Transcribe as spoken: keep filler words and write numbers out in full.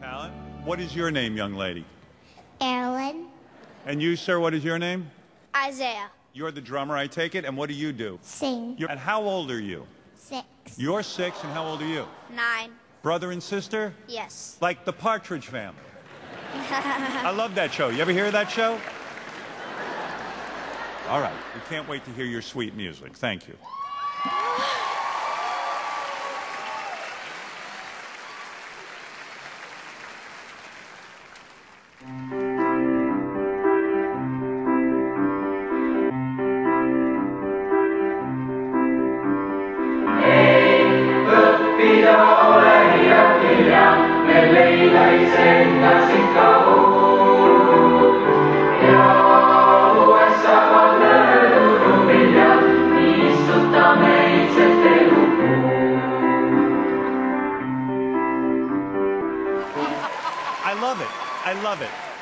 talent. What is your name, young lady? Erin. And you, sir, what is your name? Isaiah. You're the drummer, I take it, and what do you do? Sing. You're, and how old are you? Six. You're six, and how old are you? Nine. Brother and sister? Yes. Like the Partridge Family. I love that show. You ever hear that show? All right. We can't wait to hear your sweet music. Thank you. I love it. I love it.